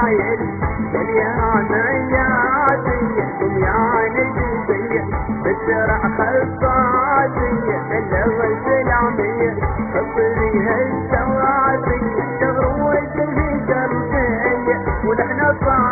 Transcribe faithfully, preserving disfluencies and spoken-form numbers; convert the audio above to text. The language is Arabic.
العوايل اليامياتية دنيا نجوبية بالدرع خصاصية اللغة السلامية خصريها السواسية شغروة في قلبية ونحن